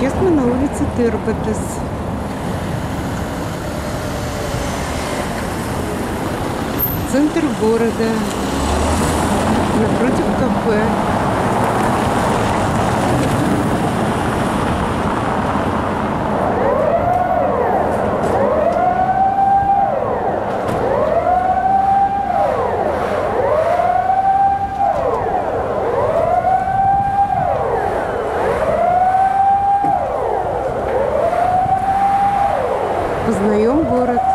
Сейчас мы на улице Тырбатас. Центр города. Напротив кафе. Познаем город.